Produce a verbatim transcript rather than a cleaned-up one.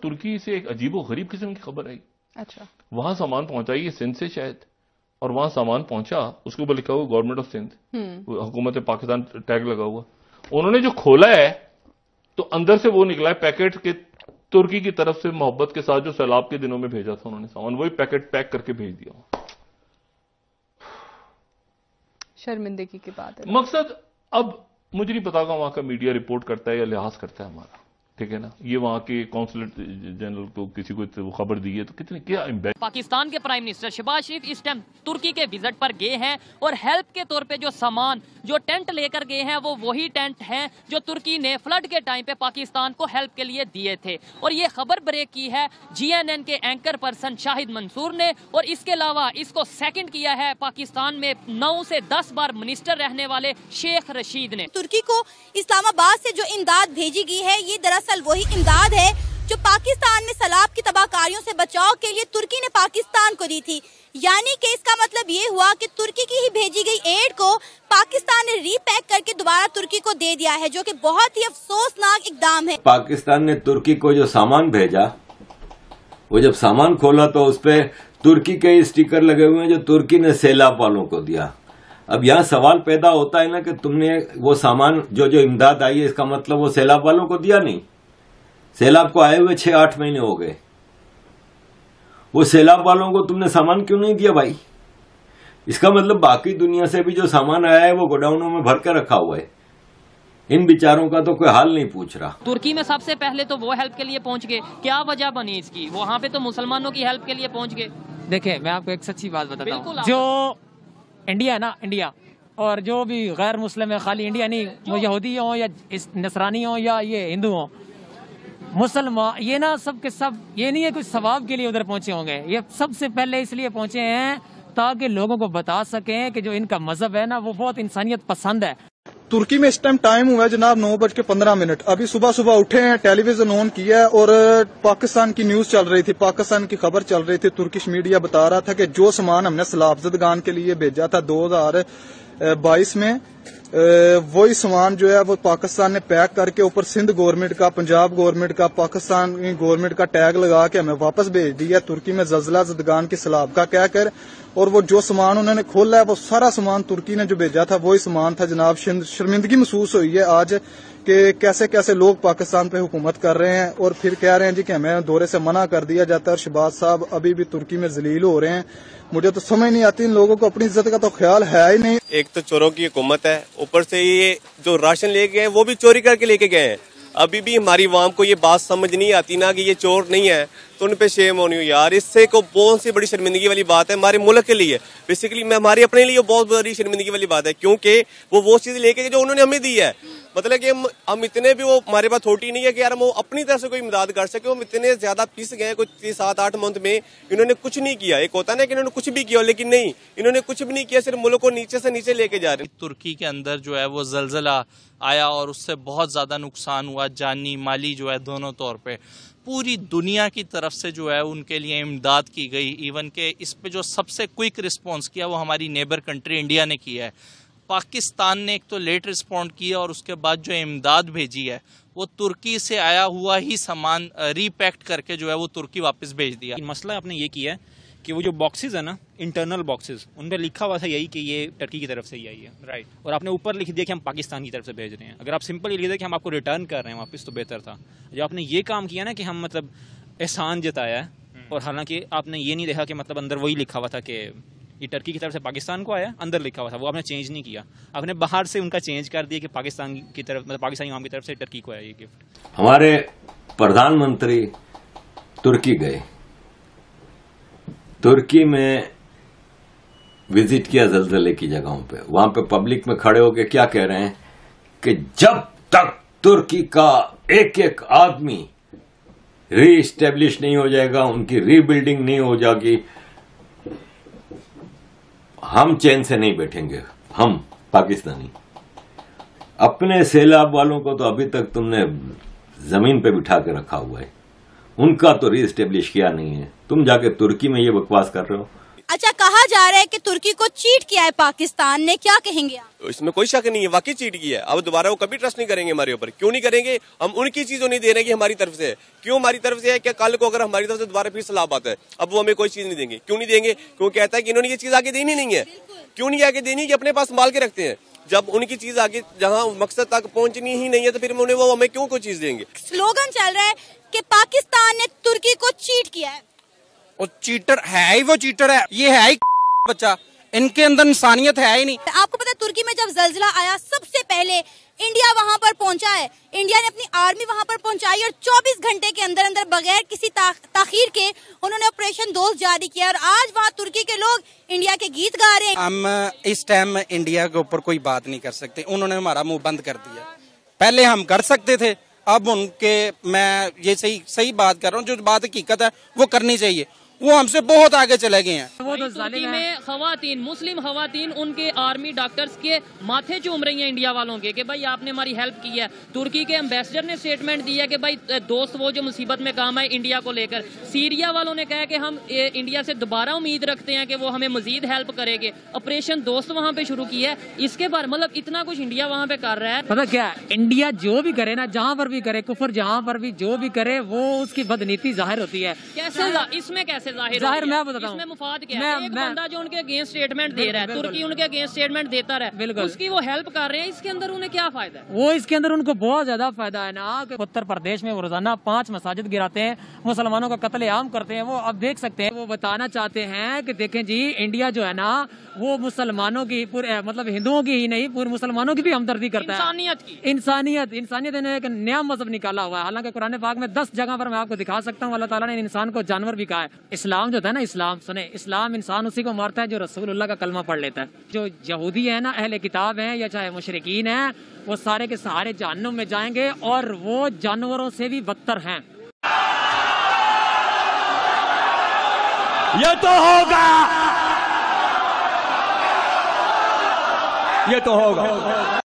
तुर्की से एक अजीबो गरीब किस्म की खबर आई। अच्छा, वहां सामान पहुंचा, ये सिंध से शायद, और वहां सामान पहुंचा, उसके ऊपर लिखा हुआ गवर्नमेंट ऑफ सिंध, हुकूमत पाकिस्तान टैग लगा हुआ। उन्होंने जो खोला है तो अंदर से वो निकला है पैकेट के, तुर्की की तरफ से मोहब्बत के साथ जो सैलाब के दिनों में भेजा था उन्होंने सामान, वही पैकेट पैक करके भेज दिया। शर्मिंदगी की बात है। मकसद, अब मुझे नहीं पता वहां का मीडिया रिपोर्ट करता है या लिहाज करता है हमारा, ठीक है ना, ये वहां के कौंसलेट जनरल को किसी को खबर दी है तो कितनी क्या इम्पैक्ट। पाकिस्तान के प्राइम मिनिस्टर शहबाज शरीफ इस टाइम तुर्की के विजिट पर गए हैं और हेल्प के तौर पे जो सामान, जो टेंट लेकर गए हैं वो वही टेंट हैं जो तुर्की ने फ्लड के टाइम पे पाकिस्तान को हेल्प के लिए दिए थे। और ये खबर ब्रेक की है जीएनएन के एंकर पर्सन शाहिद मंसूर ने, और इसके अलावा इसको सेकंड किया है पाकिस्तान में नौ से दस बार मिनिस्टर रहने वाले शेख रशीद ने। तुर्की को इस्लामाबाद से जो इमदाद भेजी गई है ये दरअसल वही इमदाद है जो पाकिस्तान में सैलाब की तबाहकारियों से बचाव के लिए तुर्की ने पाकिस्तान को दी थी। यानी कि इसका मतलब ये हुआ कि तुर्की की ही भेजी गई एड को पाकिस्तान ने रीपैक करके दोबारा तुर्की को दे दिया है, जो कि बहुत ही अफसोसनाक इकदाम है। पाकिस्तान ने तुर्की को जो सामान भेजा, वो जब सामान खोला तो उस पे तुर्की के स्टिकर लगे हुए हैं जो तुर्की ने सैलाब वालों को दिया। अब यहाँ सवाल पैदा होता है ना कि तुमने वो सामान जो जो इमदाद आई है, इसका मतलब वो सैलाब वालों को दिया नहीं। सैलाब को आए हुए छह आठ महीने हो गए, वो सैलाब वालों को तुमने सामान क्यों नहीं दिया भाई? इसका मतलब बाकी दुनिया से भी जो सामान आया है वो गोडाउनों में भर के रखा हुआ है, इन बेचारों का तो कोई हाल नहीं पूछ रहा। तुर्की में सबसे पहले तो वो हेल्प के लिए पहुंच गए, क्या वजह बनी इसकी? वहाँ पे तो मुसलमानों की हेल्प के लिए पहुंच गए। देखिए, मैं आपको एक सच्ची बात बताता हूँ, जो इंडिया ना, इंडिया और जो भी गैर मुस्लिम है, खाली इंडिया नहीं, वो यहूदी हो या नसरानी हो या ये हिंदू हो, मुसलमान, ये ना सब के सब, ये नहीं है कुछ सवाब के लिए उधर पहुंचे होंगे, ये सबसे पहले इसलिए पहुंचे हैं ताकि लोगों को बता सकें कि जो इनका मजहब है ना वो बहुत इंसानियत पसंद है। तुर्की में इस टाइम टाइम हुआ है जनाब नौ बज के पंद्रह मिनट। अभी सुबह सुबह उठे हैं, टेलीविजन ऑन किया है और पाकिस्तान की न्यूज चल रही थी, पाकिस्तान की खबर चल रही थी। तुर्किश मीडिया बता रहा था कि जो सामान हमने सैलाब के लिए भेजा था दो हजार बाईस में, वही सामान जो है वो पाकिस्तान ने पैक करके ऊपर सिंध गवर्नमेंट का, पंजाब गवर्नमेंट का, पाकिस्तान गवर्नमेंट का टैग लगा के हमें वापस भेज दिया तुर्की में जलजला ज़दगान की सैलाब का कहकर। और वो जो सामान उन्होंने खोला है वो सारा सामान तुर्की ने जो भेजा था वही सामान था जनाब। शर्मिंदगी महसूस हुई है आज कि कैसे कैसे लोग पाकिस्तान पे हुकूमत कर रहे हैं और फिर कह रहे हैं जी कि हमें दौरे से मना कर दिया जाता है और शहबाज साहब अभी भी तुर्की में जलील हो रहे हैं। मुझे तो समझ नहीं आती, इन लोगों को अपनी इज्जत का तो ख्याल है ही नहीं। एक तो चोरों की हुकूमत है, ऊपर से ये जो राशन लेके गए वो भी चोरी करके लेके गए हैं। अभी भी हमारी आवाम को ये बात समझ नहीं आती ना कि ये चोर नहीं है, तो उन पे शेम होनी हो यार। इससे को बहुत सी बड़ी शर्मिंदगी वाली बात है हमारे मुल्क के लिए, बेसिकली मैं हमारे अपने लिए बहुत बड़ी शर्मिंदगी वाली बात है, क्योंकि वो वो चीज लेके जो उन्होंने हमें दी है। मतलब कि हम हम इतने भी वो हमारे पास थोटी नहीं है कि यार हम वो अपनी तरफ से कोई इमदाद कर सके। हम इतने ज्यादा पिस गए कुछ सात आठ मंथ में, इन्होंने कुछ नहीं किया। एक होता ना कि इन्होंने कुछ भी किया, लेकिन नहीं, इन्होंने कुछ भी नहीं किया, सिर्फ मुल्क को नीचे से नीचे लेके जा रहे। तुर्की के अंदर जो है वो जलजला आया और उससे बहुत ज्यादा नुकसान हुआ, जानी माली जो है दोनों तौर पे। पूरी दुनिया की तरफ से जो है उनके लिए इमदाद की गई। इवन के इस पे जो सबसे क्विक रिस्पॉन्स किया वो हमारी नेबर कंट्री इंडिया ने किया है। पाकिस्तान ने एक तो लेट रिस्पॉन्ड किया और उसके बाद जो इमदाद भेजी है वो तुर्की से आया हुआ ही सामान रीपैक्ट करके जो है वो तुर्की वापस भेज दिया। मसला आपने ये किया है कि वो जो बॉक्सेस है ना, इंटरनल बॉक्सेस, उन पर लिखा हुआ था यही कि ये टर्की की तरफ से ही आई है, राइट, और आपने ऊपर लिख दिया कि हम पाकिस्तान की तरफ से भेज रहे हैं। अगर आप सिंपल लिख दिया कि हम आपको रिटर्न कर रहे हैं वापस तो बेहतर था। जो आपने ये काम किया ना कि हम मतलब एहसान जताया है, और हालांकि आपने ये नहीं देखा कि मतलब अंदर वही लिखा हुआ था कि ये टर्की की तरफ से पाकिस्तान को आया, अंदर लिखा हुआ था, वो आपने चेंज नहीं किया। आपने बाहर से उनका चेंज कर दिया कि पाकिस्तान की तरफ, मतलब पाकिस्तानी आवाम की तरफ से टर्की को आया ये गिफ्ट। हमारे प्रधानमंत्री तुर्की गए, तुर्की में विजिट किया जलजले की जगहों पे। वहां पे पब्लिक में खड़े होके क्या कह रहे हैं कि जब तक तुर्की का एक एक आदमी रीस्टेब्लिश नहीं हो जाएगा, उनकी रीबिल्डिंग नहीं हो जाएगी, हम चैन से नहीं बैठेंगे। हम पाकिस्तानी अपने सैलाब वालों को तो अभी तक तुमने जमीन पे बिठा के रखा हुआ है, उनका तो रीस्टेब्लिश किया नहीं है। तुम जाके तुर्की में ये बकवास कर रहे हो। अच्छा, कहा जा जा रहा है कि तुर्की को चीट किया है पाकिस्तान ने, क्या कहेंगे आप? इसमें कोई शक नहीं है, वाकई चीट किया है। अब दोबारा वो कभी ट्रस्ट नहीं करेंगे हमारे ऊपर। क्यों नहीं करेंगे? हम उनकी चीजों नहीं दे रहे कि हमारी तरफ से है। क्यों हमारी तरफ से है? क्या कल को अगर हमारी तरफ से दोबारा फिर सलाह आता है, अब वो हमें कोई चीज नहीं देंगे। क्यों नहीं देंगे? क्यों कहता है कि इन्होंने ये चीज आगे देनी नहीं है। क्यों नहीं आगे देनी? कि अपने पास संभाल के रखते हैं। जब उनकी चीज आगे जहां मकसद तक पहुंचनी ही नहीं है तो फिर उन्हें वो हमें क्यों कोई चीज देंगे? स्लोगन चल रहा है कि पाकिस्तान ने तुर्की को चीट किया है। वो चीटर है ही, वो चीटर है, ये है ही बच्चा, इनके अंदर इंसानियत है ही नहीं। आपको पता है तुर्की में जब जलजिला आया सबसे पहले इंडिया वहां पर पहुंचा है, इंडिया ने अपनी आर्मी वहां पर पहुंचाई और चौबीस घंटे के अंदर अंदर बगैर किसी ताखीर के उन्होंने ऑपरेशन दोस्त जारी किया और आज वहां तुर्की के लोग इंडिया के गीत गा रहे हैं। हम इस टाइम इंडिया के ऊपर कोई बात नहीं कर सकते, उन्होंने हमारा मुंह बंद कर दिया। पहले हम कर सकते थे, अब उनके, मैं ये सही सही बात कर रहा हूँ, जो बात हकीकत है वो करनी चाहिए। वो हमसे बहुत आगे चले गए हैं। वो तो तुर्की में खवातीन, मुस्लिम खवातीन उनके आर्मी डॉक्टर्स के माथे चूम रही हैं इंडिया वालों के कि भाई आपने हमारी हेल्प की है। तुर्की के एम्बेसडर ने स्टेटमेंट दिया कि भाई दोस्त वो जो मुसीबत में काम है इंडिया को लेकर। सीरिया वालों ने कहा कि हम इंडिया से दोबारा उम्मीद रखते हैं कि वो हमें मजीद हेल्प करेंगे। ऑपरेशन दोस्त वहाँ पे शुरू की है। इसके बाद मतलब इतना कुछ इंडिया वहाँ पे कर रहा है। पता क्या है, इंडिया जो भी करे ना, जहाँ पर भी करे, कुफर जहाँ पर भी जो भी करे, वो उसकी बदनीति जाहिर होती है। कैसे इसमें कैसे जाहिर जाहिर मैं बताता हूँ, इसमें मुफाद क्या है? एक बंदा जो उनके अगेंस्ट स्टेटमेंट दे रहा है, तुर्की उनके अगेंस्ट स्टेटमेंट देता रहा है, उसकी वो हेल्प कर रहे हैं, इसके अंदर उन्हें क्या फायदा है? वो इसके अंदर उनको बहुत ज्यादा फायदा है ना। उत्तर प्रदेश में वो रोजाना पांच मसाजिद गिराते हैं, मुसलमानों का कत्लेआम करते हैं। वो अब देख सकते हैं, वो बताना चाहते हैं कि देखें जी, इंडिया जो है ना वो मुसलमानों की पूरे, मतलब हिंदुओं की ही नहीं, पूरे मुसलमानों की भी हमदर्दी करता है। इंसानियत की इंसानियत इंसानियत ने एक नया मजहब निकाला हुआ है। हालांकि कुरान पाक में दस जगह पर मैं आपको दिखा सकता हूँ अल्लाह ताला ने इंसान को जानवर भी कहा है। इस्लाम जो है ना, इस्लाम सुने, इस्लाम इंसान उसी को मारता है जो रसूलुल्लाह का कलमा पढ़ लेता है। जो यहूदी है ना, अहले किताब है या चाहे मुशरिकीन है, वो सारे के सारे जहन्नुम में जाएंगे और वो जानवरों से भी बदतर हैं। ये तो होगा, ये तो होगा।